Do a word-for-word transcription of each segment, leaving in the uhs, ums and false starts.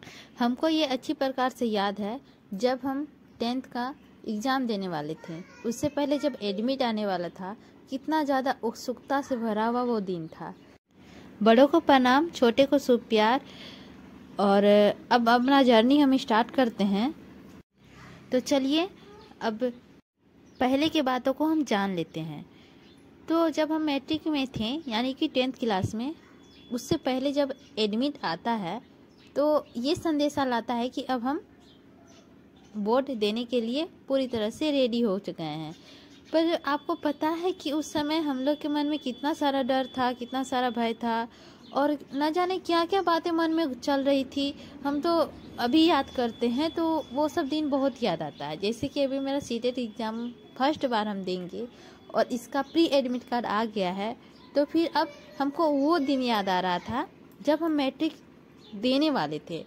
हमको ये अच्छी प्रकार से याद है, जब हम टेंथ का एग्ज़ाम देने वाले थे, उससे पहले जब एडमिट आने वाला था, कितना ज़्यादा उत्सुकता से भरा हुआ वो दिन था। बड़ों को प्रणाम, छोटे को शुभ प्यार। और अब अपना जर्नी हम स्टार्ट करते हैं। तो चलिए अब पहले की बातों को हम जान लेते हैं। तो जब हम मैट्रिक में थे, यानी कि टेंथ क्लास में, उससे पहले जब एडमिट आता है तो ये संदेशा लाता है कि अब हम बोर्ड देने के लिए पूरी तरह से रेडी हो चुके हैं। पर आपको पता है कि उस समय हम लोग के मन में कितना सारा डर था, कितना सारा भय था, और न जाने क्या क्या बातें मन में चल रही थी। हम तो अभी याद करते हैं तो वो सब दिन बहुत याद आता है। जैसे कि अभी मेरा सीटेट एग्ज़ाम फर्स्ट बार हम देंगे और इसका प्री एडमिट कार्ड आ गया है, तो फिर अब हमको वो दिन याद आ रहा था जब हम मैट्रिक देने वाले थे।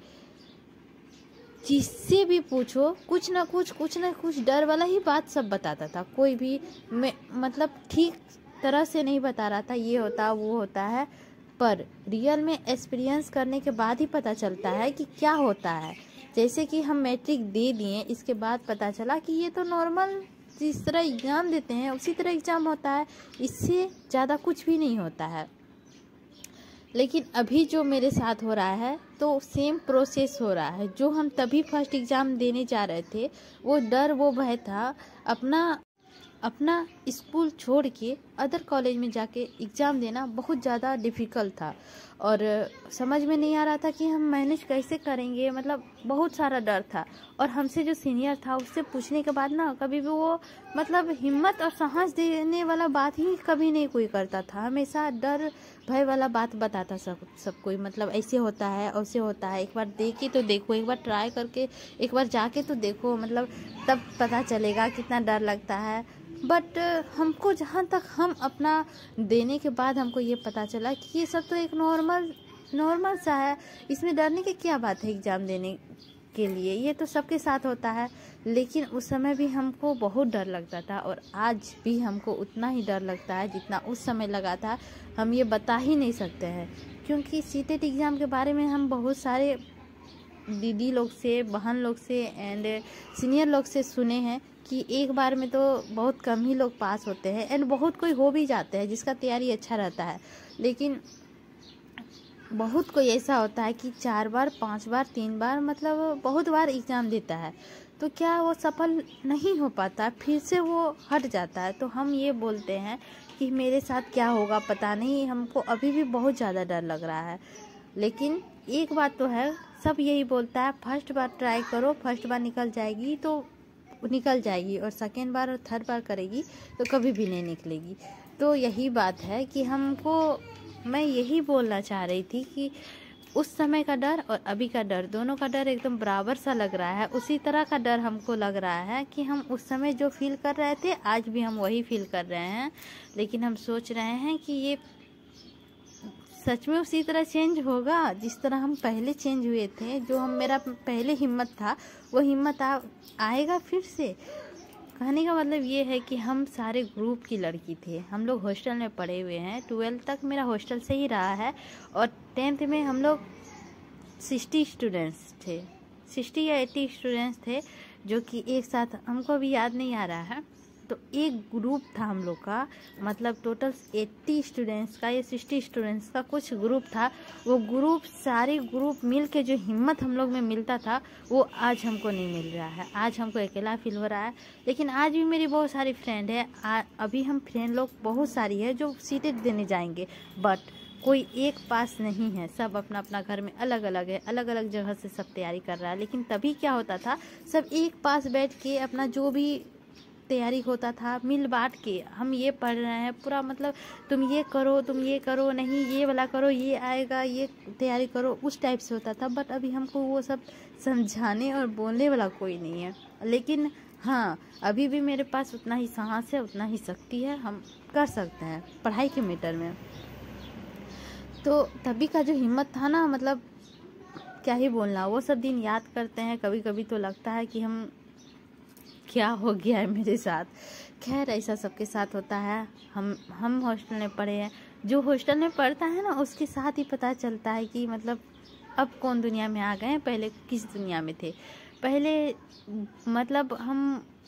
जिससे भी पूछो कुछ ना कुछ कुछ ना कुछ डर वाला ही बात सब बताता था। कोई भी मैं मतलब ठीक तरह से नहीं बता रहा था ये होता वो होता है, पर रियल में एक्सपीरियंस करने के बाद ही पता चलता है कि क्या होता है। जैसे कि हम मैट्रिक दे दिए, इसके बाद पता चला कि ये तो नॉर्मल जिस तरह एग्ज़ाम देते हैं उसी तरह एग्ज़ाम होता है, इससे ज़्यादा कुछ भी नहीं होता है। लेकिन अभी जो मेरे साथ हो रहा है तो सेम प्रोसेस हो रहा है। जो हम तभी फर्स्ट एग्ज़ाम देने जा रहे थे, वो डर वो भय था। अपना अपना स्कूल छोड़ के अदर कॉलेज में जाके एग्ज़ाम देना बहुत ज़्यादा डिफ़िकल्ट था और समझ में नहीं आ रहा था कि हम मैनेज कैसे करेंगे। मतलब बहुत सारा डर था। और हमसे जो सीनियर था उससे पूछने के बाद ना कभी भी वो मतलब हिम्मत और साहस देने वाला बात ही कभी नहीं कोई करता था। हमेशा डर भय वाला बात बताता सब सब कोई। मतलब ऐसे होता है ऐसे होता है, एक बार दे के तो देखो, एक बार ट्राई करके एक बार जाके तो देखो, मतलब तब पता चलेगा कितना डर लगता है। बट हमको जहाँ तक हम अपना देने के बाद हमको ये पता चला कि ये सब तो एक नॉर्मल नॉर्मल सा है, इसमें डरने की क्या बात है एग्ज़ाम देने के लिए, ये तो सबके साथ होता है। लेकिन उस समय भी हमको बहुत डर लगता था और आज भी हमको उतना ही डर लगता है जितना उस समय लगा था। हम ये बता ही नहीं सकते हैं, क्योंकि सीटेट एग्ज़ाम के बारे में हम बहुत सारे दीदी लोग से, बहन लोग से एंड सीनियर लोग से सुने हैं कि एक बार में तो बहुत कम ही लोग पास होते हैं एंड बहुत कोई हो भी जाते हैं जिसका तैयारी अच्छा रहता है। लेकिन बहुत कोई ऐसा होता है कि चार बार पांच बार तीन बार मतलब बहुत बार एग्ज़ाम देता है, तो क्या वो सफल नहीं हो पाता, फिर से वो हट जाता है। तो हम ये बोलते हैं कि मेरे साथ क्या होगा पता नहीं, हमको अभी भी बहुत ज़्यादा डर लग रहा है। लेकिन एक बात तो है, सब यही बोलता है फर्स्ट बार ट्राई करो, फर्स्ट बार निकल जाएगी तो निकल जाएगी और सेकेंड बार और थर्ड बार करेगी तो कभी भी नहीं निकलेगी। तो यही बात है कि हमको, मैं यही बोलना चाह रही थी कि उस समय का डर और अभी का डर, दोनों का डर एकदम बराबर सा लग रहा है। उसी तरह का डर हमको लग रहा है कि हम उस समय जो फील कर रहे थे आज भी हम वही फील कर रहे हैं। लेकिन हम सोच रहे हैं कि ये सच में उसी तरह चेंज होगा जिस तरह हम पहले चेंज हुए थे। जो हम मेरा पहले हिम्मत था वो हिम्मत आ, आएगा फिर से। कहने का मतलब ये है कि हम सारे ग्रुप की लड़की थे, हम लोग हॉस्टल में पढ़े हुए हैं। ट्वेल्थ तक मेरा हॉस्टल से ही रहा है और टेंथ में हम लोग सिक्सटी स्टूडेंट्स थे, सिक्सटी या एट्टी स्टूडेंट्स थे जो कि एक साथ, हमको अभी याद नहीं आ रहा है। तो एक ग्रुप था हम लोग का, मतलब टोटल एट्टी स्टूडेंट्स का या सिक्सटी स्टूडेंट्स का कुछ ग्रुप था। वो ग्रुप, सारे ग्रुप मिल के जो हिम्मत हम लोग में मिलता था वो आज हमको नहीं मिल रहा है। आज हमको अकेला फील हो रहा है। लेकिन आज भी मेरी बहुत सारी फ्रेंड है, अभी हम फ्रेंड लोग बहुत सारी है जो सीटेट देने जाएंगे, बट कोई एक पास नहीं है। सब अपना अपना घर में अलग अलग है, अलग अलग जगह से सब तैयारी कर रहा है। लेकिन तभी क्या होता था, सब एक पास बैठ के अपना जो भी तैयारी होता था मिल बांट के, हम ये पढ़ रहे हैं पूरा, मतलब तुम ये करो तुम ये करो, नहीं ये वाला करो, ये आएगा, ये तैयारी करो, उस टाइप से होता था। बट अभी हमको वो सब समझाने और बोलने वाला कोई नहीं है। लेकिन हाँ, अभी भी मेरे पास उतना ही साहस है, उतना ही शक्ति है, हम कर सकते हैं पढ़ाई के मैटर में। तो तभी का जो हिम्मत था ना, मतलब क्या ही बोलना, वो सब दिन याद करते हैं। कभी कभी तो लगता है कि हम, क्या हो गया है मेरे साथ। खैर ऐसा सबके साथ होता है। हम हम हॉस्टल में पढ़े हैं, जो हॉस्टल में पढ़ता है ना उसके साथ ही पता चलता है कि मतलब अब कौन दुनिया में आ गए हैं, पहले किस दुनिया में थे। पहले मतलब हम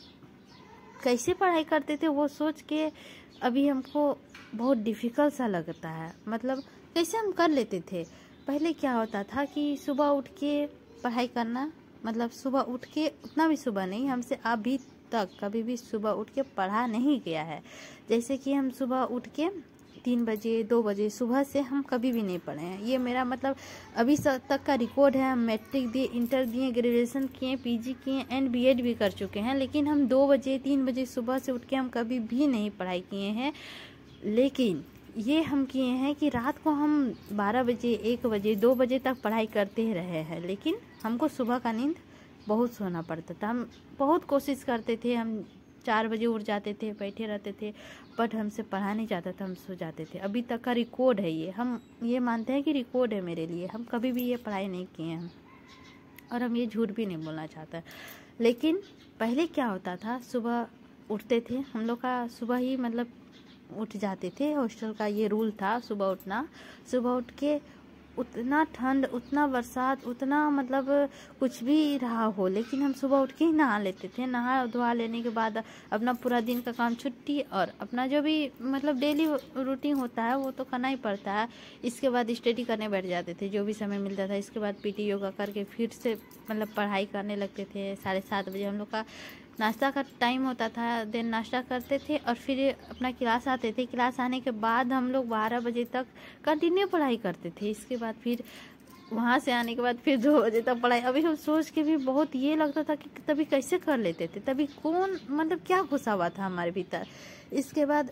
कैसे पढ़ाई करते थे वो सोच के अभी हमको बहुत डिफ़िकल्ट सा लगता है। मतलब कैसे हम कर लेते थे। पहले क्या होता था कि सुबह उठ के पढ़ाई करना, मतलब सुबह उठ के, उतना भी सुबह नहीं, हमसे अभी तक कभी भी सुबह उठ के पढ़ा नहीं गया है। जैसे कि हम सुबह उठ के तीन बजे दो बजे सुबह से हम कभी भी नहीं पढ़े हैं। ये मेरा मतलब अभी तक का रिकॉर्ड है। हम मैट्रिक दिए, इंटर दिए, ग्रेजुएशन किए, पीजी किए एंड बीएड भी कर चुके हैं, लेकिन हम दो बजे तीन बजे सुबह से उठ के हम कभी भी नहीं पढ़ाई किए हैं। लेकिन ये हम किए हैं कि रात को हम बारह बजे एक बजे दो बजे तक पढ़ाई करते ही रहे हैं, लेकिन हमको सुबह का नींद बहुत सोना पड़ता था। हम बहुत कोशिश करते थे, हम चार बजे उठ जाते थे, बैठे रहते थे, बट हमसे पढ़ा नहीं जाता था, हम सो जाते थे। अभी तक का रिकॉर्ड है ये, हम ये मानते हैं कि रिकॉर्ड है मेरे लिए। हम कभी भी ये पढ़ाई नहीं किए हैं और हम ये झूठ भी नहीं बोलना चाहते। लेकिन पहले क्या होता था, सुबह उठते थे हम लोग का, सुबह ही मतलब उठ जाते थे। हॉस्टल का ये रूल था सुबह उठना। सुबह उठ के उतना ठंड, उतना बरसात, उतना मतलब कुछ भी रहा हो, लेकिन हम सुबह उठ के ही नहा लेते थे। नहा धोआ लेने के बाद अपना पूरा दिन का काम छुट्टी और अपना जो भी मतलब डेली रूटीन होता है वो तो करना ही पड़ता है। इसके बाद स्टडी करने बैठ जाते थे जो भी समय मिलता था। इसके बाद पीटी योगा करके फिर से मतलब पढ़ाई करने लगते थे। साढ़े सात बजे हम लोग का नाश्ता का टाइम होता था, देन नाश्ता करते थे और फिर अपना क्लास आते थे। क्लास आने के बाद हम लोग बारह बजे तक कंटिन्यू पढ़ाई करते थे। इसके बाद फिर वहाँ से आने के बाद फिर दो बजे तक पढ़ाई। अभी हम सोच के भी बहुत ये लगता था कि तभी कैसे कर लेते थे, तभी कौन मतलब क्या घुसा हुआ था हमारे भीतर। इसके बाद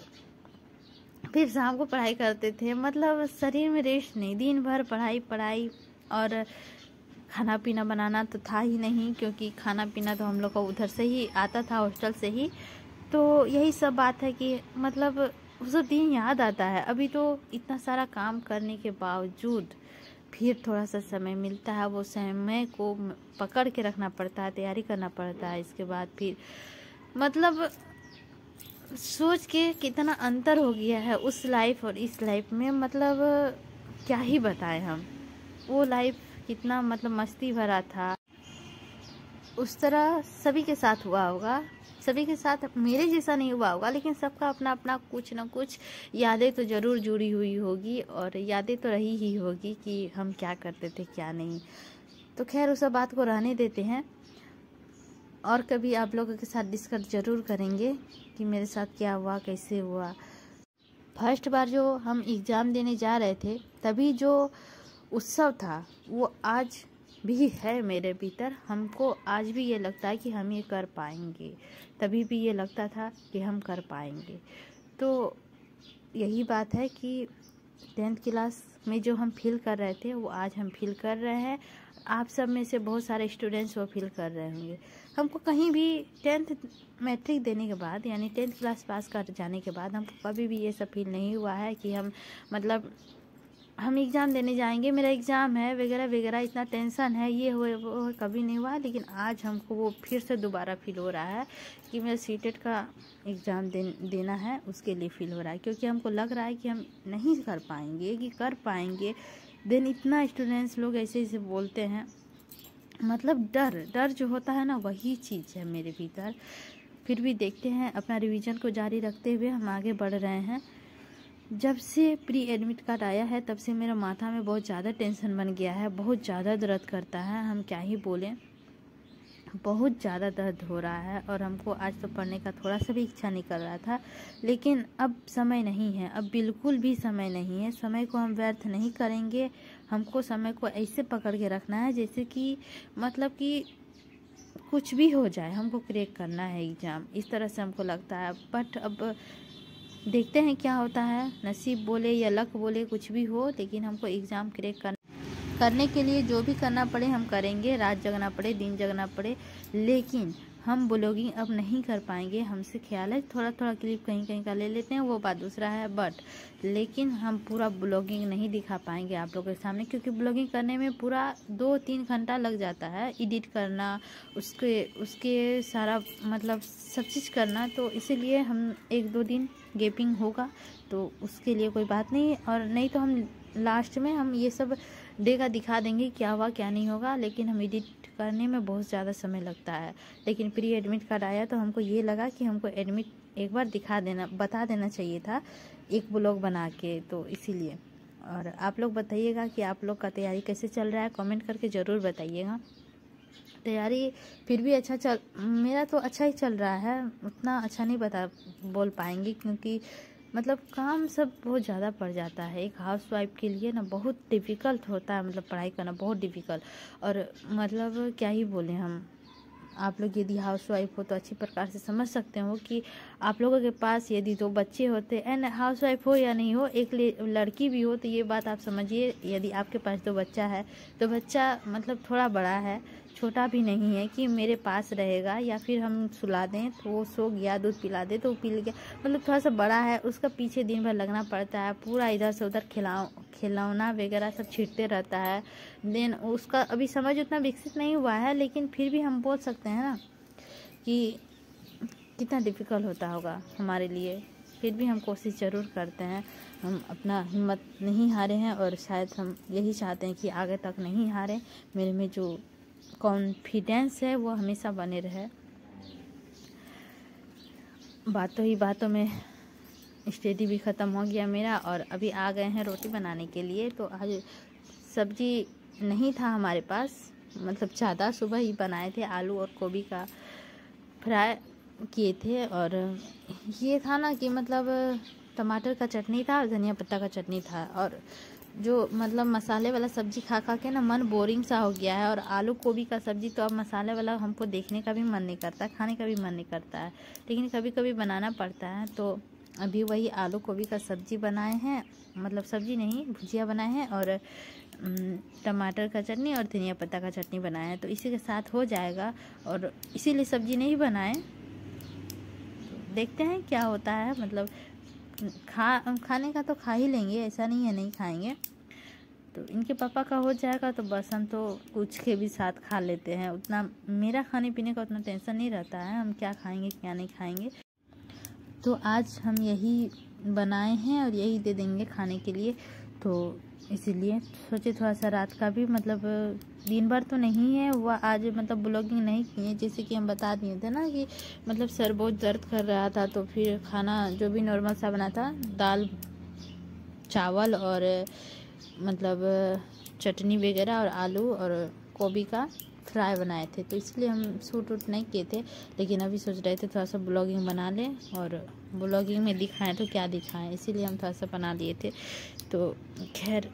फिर शाम को पढ़ाई करते थे, मतलब शरीर में रेस्ट नहीं, दिन भर पढ़ाई पढ़ाई। और खाना पीना बनाना तो था ही नहीं, क्योंकि खाना पीना तो हम लोग को उधर से ही आता था, हॉस्टल से ही। तो यही सब बात है कि मतलब वो सब दिन याद आता है। अभी तो इतना सारा काम करने के बावजूद फिर थोड़ा सा समय मिलता है, वो समय को पकड़ के रखना पड़ता है, तैयारी करना पड़ता है। इसके बाद फिर मतलब सोच के कितना अंतर हो गया है उस लाइफ और इस लाइफ में। मतलब क्या ही बताएं हम, वो लाइफ कितना मतलब मस्ती भरा था। उस तरह सभी के साथ हुआ होगा, सभी के साथ मेरे जैसा नहीं हुआ होगा, लेकिन सबका अपना अपना कुछ ना कुछ यादें तो ज़रूर जुड़ी हुई होगी और यादें तो रही ही होगी कि हम क्या करते थे क्या नहीं। तो खैर उस बात को रहने देते हैं और कभी आप लोगों के साथ डिस्कस ज़रूर करेंगे कि मेरे साथ क्या हुआ, कैसे हुआ। फर्स्ट बार जो हम एग्ज़ाम देने जा रहे थे तभी जो उत्सव था वो आज भी है मेरे भीतर। हमको आज भी ये लगता है कि हम ये कर पाएंगे, तभी भी ये लगता था कि हम कर पाएंगे। तो यही बात है कि टेंथ क्लास में जो हम फील कर रहे थे वो आज हम फील कर रहे हैं। आप सब में से बहुत सारे स्टूडेंट्स वो फील कर रहे होंगे। हमको कहीं भी टेंथ मैट्रिक देने के बाद यानी टेंथ क्लास पास कर जाने के बाद हमको कभी भी ये सब फील नहीं हुआ है कि हम मतलब हम एग्ज़ाम देने जाएंगे, मेरा एग्ज़ाम है वगैरह वगैरह, इतना टेंशन है, ये हुए वो कभी नहीं हुआ। लेकिन आज हमको वो फिर से दोबारा फील हो रहा है कि मेरा सीटेट का एग्ज़ाम दे, देना है, उसके लिए फील हो रहा है। क्योंकि हमको लग रहा है कि हम नहीं कर पाएंगे कि कर पाएंगे। देन इतना स्टूडेंट्स लोग ऐसे ऐसे बोलते हैं, मतलब डर डर जो होता है ना वही चीज़ है मेरे भीतर। फिर भी देखते हैं, अपना रिवीजन को जारी रखते हुए हम आगे बढ़ रहे हैं। जब से प्री एडमिट कार्ड आया है तब से मेरा माथा में बहुत ज़्यादा टेंशन बन गया है, बहुत ज़्यादा दर्द करता है, हम क्या ही बोलें, बहुत ज़्यादा दर्द हो रहा है। और हमको आज तो पढ़ने का थोड़ा सा भी इच्छा नहीं कर रहा था, लेकिन अब समय नहीं है, अब बिल्कुल भी समय नहीं है। समय को हम व्यर्थ नहीं करेंगे, हमको समय को ऐसे पकड़ के रखना है जैसे कि मतलब कि कुछ भी हो जाए हमको क्रैक करना है एग्ज़ाम, इस तरह से हमको लगता है। बट अब देखते हैं क्या होता है, नसीब बोले या लक बोले कुछ भी हो, लेकिन हमको एग्ज़ाम क्रैक कर करने के लिए जो भी करना पड़े हम करेंगे, रात जगना पड़े दिन जगना पड़े। लेकिन हम ब्लॉगिंग अब नहीं कर पाएंगे, हमसे ख्याल है थोड़ा थोड़ा क्लिप कहीं कहीं का ले लेते हैं, वो बात दूसरा है। बट लेकिन हम पूरा ब्लॉगिंग नहीं दिखा पाएंगे आप लोगों के सामने, क्योंकि ब्लॉगिंग करने में पूरा दो तीन घंटा लग जाता है, एडिट करना, उसके उसके सारा मतलब सब चीज़ करना। तो इसीलिए हम एक दो दिन गैपिंग होगा, तो उसके लिए कोई बात नहीं। और नहीं तो हम लास्ट में हम ये सब डे का दिखा देंगे क्या हुआ क्या नहीं होगा, लेकिन हम एडिट करने में बहुत ज़्यादा समय लगता है। लेकिन प्री एडमिट कार्ड आया तो हमको ये लगा कि हमको एडमिट एक बार दिखा देना बता देना चाहिए था एक ब्लॉग बना के, तो इसीलिए। और आप लोग बताइएगा कि आप लोग का तैयारी कैसे चल रहा है, कमेंट करके ज़रूर बताइएगा। तैयारी फिर भी अच्छा चल मेरा तो अच्छा ही चल रहा है, उतना अच्छा नहीं बता बोल पाएंगे क्योंकि मतलब काम सब बहुत ज़्यादा पड़ जाता है। एक हाउस वाइफ के लिए ना बहुत डिफ़िकल्ट होता है, मतलब पढ़ाई करना बहुत डिफ़िकल्ट। और मतलब क्या ही बोलें हम, आप लोग यदि हाउस वाइफ हो तो अच्छी प्रकार से समझ सकते हो कि आप लोगों के पास यदि दो बच्चे होते एंड हाउस वाइफ हो या नहीं हो, एक लड़की भी हो, तो ये बात आप समझिए, यदि आपके पास दो बच्चा है तो बच्चा मतलब थोड़ा बड़ा है, छोटा भी नहीं है कि मेरे पास रहेगा या फिर हम सुला दें तो वो सो गया, दूध पिला दे तो वो पी गया, मतलब थोड़ा सा बड़ा है, उसका पीछे दिन भर लगना पड़ता है, पूरा इधर से उधर खिलाओ खिलौना वगैरह सब छींटते रहता है। देन उसका अभी समझ उतना विकसित नहीं हुआ है, लेकिन फिर भी हम बोल सकते हैं ना कि कितना डिफ़िकल्ट होता होगा हमारे लिए। फिर भी हम कोशिश ज़रूर करते हैं, हम अपना हिम्मत नहीं हारे हैं और शायद हम यही चाहते हैं कि आगे तक नहीं हारें। मेरे में जो कॉन्फिडेंस है वो हमेशा बने रहे। बातों ही बातों में स्टडी भी ख़त्म हो गया मेरा और अभी आ गए हैं रोटी बनाने के लिए। तो आज सब्जी नहीं था हमारे पास, मतलब ज़्यादा, सुबह ही बनाए थे, आलू और गोभी का फ्राई किए थे। और ये था ना कि मतलब टमाटर का चटनी था और धनिया पत्ता का चटनी था। और जो मतलब मसाले वाला सब्जी खा खा के ना मन बोरिंग सा हो गया है। और आलू गोभी का सब्जी तो अब मसाले वाला हमको देखने का भी मन नहीं करता, खाने का भी मन नहीं करता है, लेकिन कभी कभी बनाना पड़ता है। तो अभी वही आलू गोभी का सब्जी बनाए हैं, मतलब सब्जी नहीं भुजिया बनाए हैं, और टमाटर का चटनी और धनिया पत्ता का चटनी बनाया है, तो इसी के साथ हो जाएगा। और इसीलिए सब्जी नहीं बनाए, देखते हैं क्या होता है। मतलब खा खाने का तो खा ही लेंगे, ऐसा नहीं है नहीं खाएंगे। तो इनके पापा का हो जाएगा तो बस हम तो कुछ के भी साथ खा लेते हैं, उतना मेरा खाने पीने का उतना टेंशन नहीं रहता है, हम क्या खाएंगे क्या नहीं खाएंगे। तो आज हम यही बनाए हैं और यही दे देंगे खाने के लिए, तो इसीलिए सोचे थोड़ा सा रात का भी, मतलब दिन भर तो नहीं है वह आज मतलब ब्लॉगिंग नहीं किए, जैसे कि हम बता दिए थे ना कि मतलब सर बहुत दर्द कर रहा था। तो फिर खाना जो भी नॉर्मल सा बना था, दाल चावल और मतलब चटनी वगैरह और आलू और गोभी का फ्राई बनाए थे, तो इसलिए हम शूट वूट नहीं किए थे। लेकिन अभी सोच रहे थे थोड़ा सा ब्लॉगिंग बना लें, और ब्लॉगिंग में दिखाएं तो क्या दिखाएं, इसीलिए हम थोड़ा सा बना लिए थे। तो खैर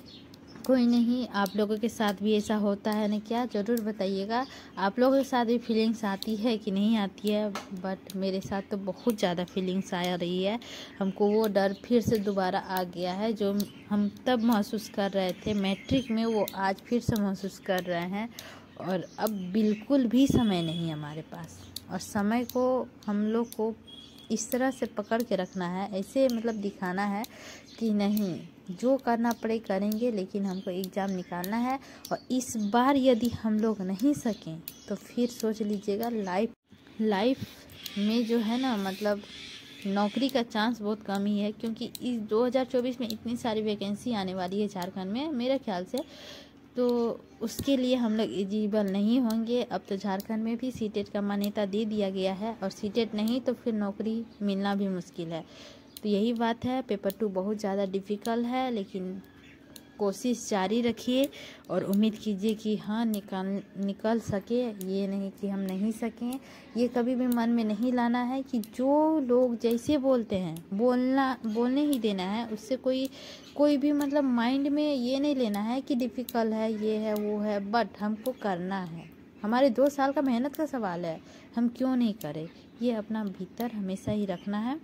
कोई नहीं, आप लोगों के साथ भी ऐसा होता है ना क्या, ज़रूर बताइएगा। आप लोगों के साथ भी फीलिंग्स आती है कि नहीं आती है, बट मेरे साथ तो बहुत ज़्यादा फीलिंग्स आ रही है। हमको वो डर फिर से दोबारा आ गया है, जो हम तब महसूस कर रहे थे मैट्रिक में, वो आज फिर से महसूस कर रहे हैं। और अब बिल्कुल भी समय नहीं हमारे पास, और समय को हम लोग को इस तरह से पकड़ के रखना है, ऐसे मतलब दिखाना है कि नहीं जो करना पड़े करेंगे, लेकिन हमको एग्ज़ाम निकालना है। और इस बार यदि हम लोग नहीं सकें तो फिर सोच लीजिएगा लाइफ लाइफ में जो है ना, मतलब नौकरी का चांस बहुत कम ही है, क्योंकि इस दो हज़ार चौबीस में इतनी सारी वैकेंसी आने वाली है झारखंड में मेरे ख्याल से, तो उसके लिए हम लोग एलिजिबल नहीं होंगे। अब तो झारखंड में भी सीटेट का मान्यता दे दिया गया है, और सीटेट नहीं तो फिर नौकरी मिलना भी मुश्किल है। तो यही बात है, पेपर टू बहुत ज़्यादा डिफ़िकल्ट है, लेकिन कोशिश जारी रखिए और उम्मीद कीजिए कि हाँ निकाल निकल सके। ये नहीं कि हम नहीं सकें, ये कभी भी मन में नहीं लाना है कि जो लोग जैसे बोलते हैं बोलना बोलने ही देना है, उससे कोई कोई भी मतलब माइंड में ये नहीं लेना है कि डिफ़िकल्ट है, ये है वो है, बट हमको करना है। हमारे दो साल का मेहनत का सवाल है, हम क्यों नहीं करें, ये अपना भीतर हमेशा ही रखना है।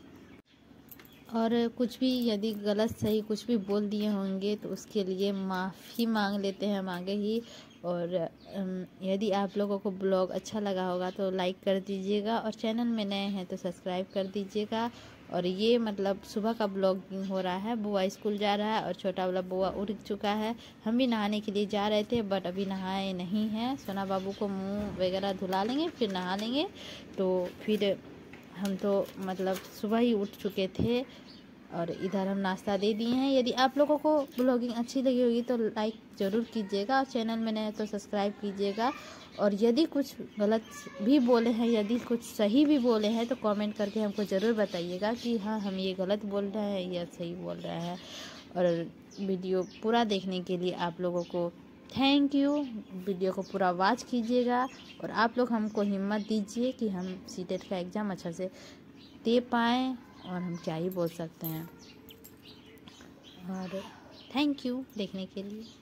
और कुछ भी यदि गलत सही कुछ भी बोल दिए होंगे तो उसके लिए माफ़ी मांग लेते हैं हम आगे ही। और यदि आप लोगों को ब्लॉग अच्छा लगा होगा तो लाइक कर दीजिएगा, और चैनल में नए हैं तो सब्सक्राइब कर दीजिएगा। और ये मतलब सुबह का ब्लॉगिंग हो रहा है, बुआ स्कूल जा रहा है और छोटा वाला बुआ उठ चुका है। हम भी नहाने के लिए जा रहे थे बट अभी नहाए नहीं हैं, सोना बाबू को मुंह वगैरह धुला लेंगे फिर नहा लेंगे। तो फिर हम तो मतलब सुबह ही उठ चुके थे, और इधर हम नाश्ता दे दिए हैं। यदि आप लोगों को ब्लॉगिंग अच्छी लगी होगी तो लाइक ज़रूर कीजिएगा और चैनल में नए हैं तो सब्सक्राइब कीजिएगा। और यदि कुछ गलत भी बोले हैं, यदि कुछ सही भी बोले हैं तो कमेंट करके हमको ज़रूर बताइएगा कि हाँ हम ये गलत बोल रहे हैं या सही बोल रहे हैं। और वीडियो पूरा देखने के लिए आप लोगों को थैंक यू। वीडियो को पूरा वॉच कीजिएगा और आप लोग हमको हिम्मत दीजिए कि हम सीटेट का एग्ज़ाम अच्छा से दे पाएँ, और हम क्या ही बोल सकते हैं। और थैंक यू देखने के लिए।